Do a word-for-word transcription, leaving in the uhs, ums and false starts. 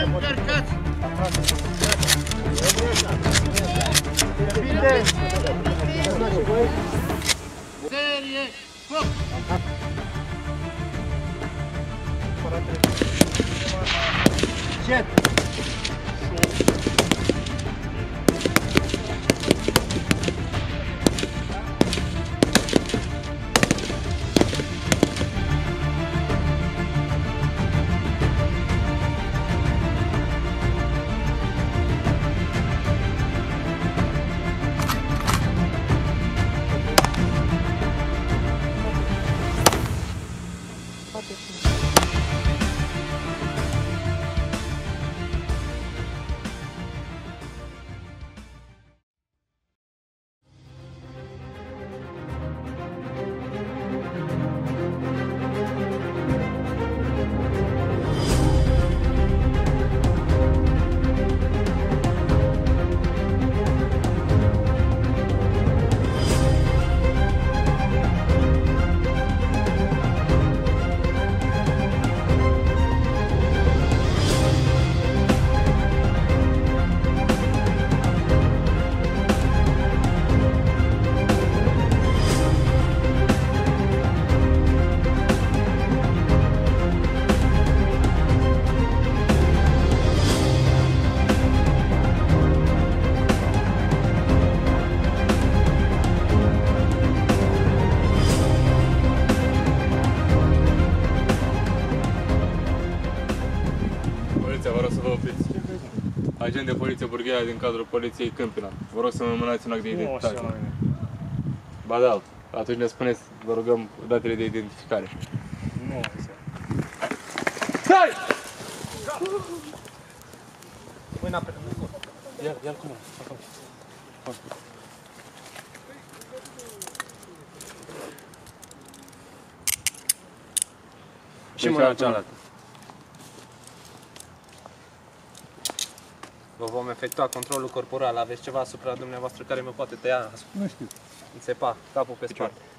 încărcați! Bine! Serie, foc! Jet! Vă rog să vă opriți. Agent de poliție Burghea din cadrul poliției Câmpina. Vă rog să mă mânați un act de identitate. Ba da, atunci ne spuneți, vă rugăm, datele de identificare. Nu, stai! mâna pe... Ia, ia-l cu mâna, acolo. Și mâna cealaltă. Vă vom efectua controlul corporal. Aveți ceva asupra dumneavoastră care mă poate tăia? Nu știu. Înțepa capul pe spate.